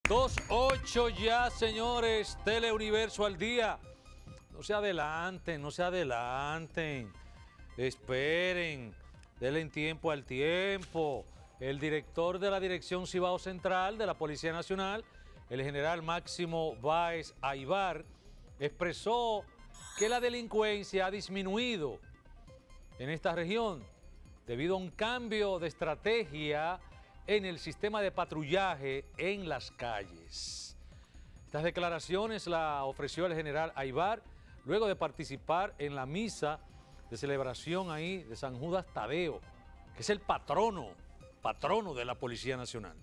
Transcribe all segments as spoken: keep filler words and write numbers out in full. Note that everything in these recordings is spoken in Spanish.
dos ocho ya, señores, Teleuniverso al día. No se adelanten, no se adelanten. Esperen, denle tiempo al tiempo. El director de la Dirección Cibao Central de la Policía Nacional, el general Máximo Báez Aybar, expresó que la delincuencia ha disminuido en esta región debido a un cambio de estrategia en el sistema de patrullaje en las calles. Estas declaraciones las ofreció el general Aybar luego de participar en la misa de celebración ahí de San Judas Tadeo, que es el patrono, patrono de la Policía Nacional.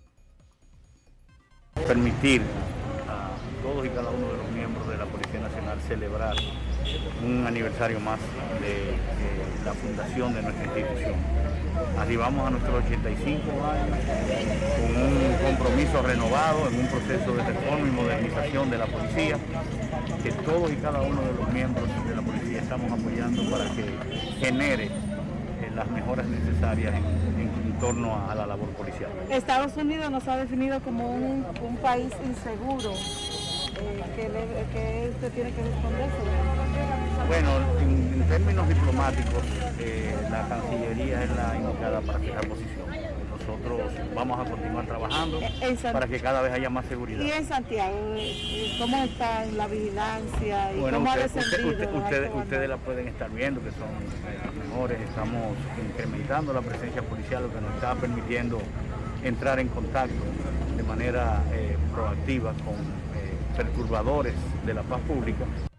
Permitir a todos y cada uno de los miembros de la Policía Nacional celebrar un aniversario más de, de la fundación de nuestra institución. Arribamos a nuestros ochenta y cinco años con un compromiso renovado en un proceso de reforma y modernización de la policía, que todos y cada uno de los miembros de la policía estamos apoyando para que genere eh, las mejoras necesarias en, en, en torno a, a la labor policial. Estados Unidos nos ha definido como un, un país inseguro. Eh, que, le, que usted tiene que responderse. Bueno, en, en términos diplomáticos, eh, la Cancillería es la indicada para fijar posición. Nosotros vamos a continuar trabajando para que cada vez haya más seguridad. ¿Y en Santiago, cómo está la vigilancia y bueno, cómo usted, ha descendido? Usted, usted, ustedes, ustedes la pueden estar viendo, que son eh, las mejores. Estamos incrementando la presencia policial, lo que nos está permitiendo entrar en contacto de manera eh, proactiva con perturbadores de la paz pública.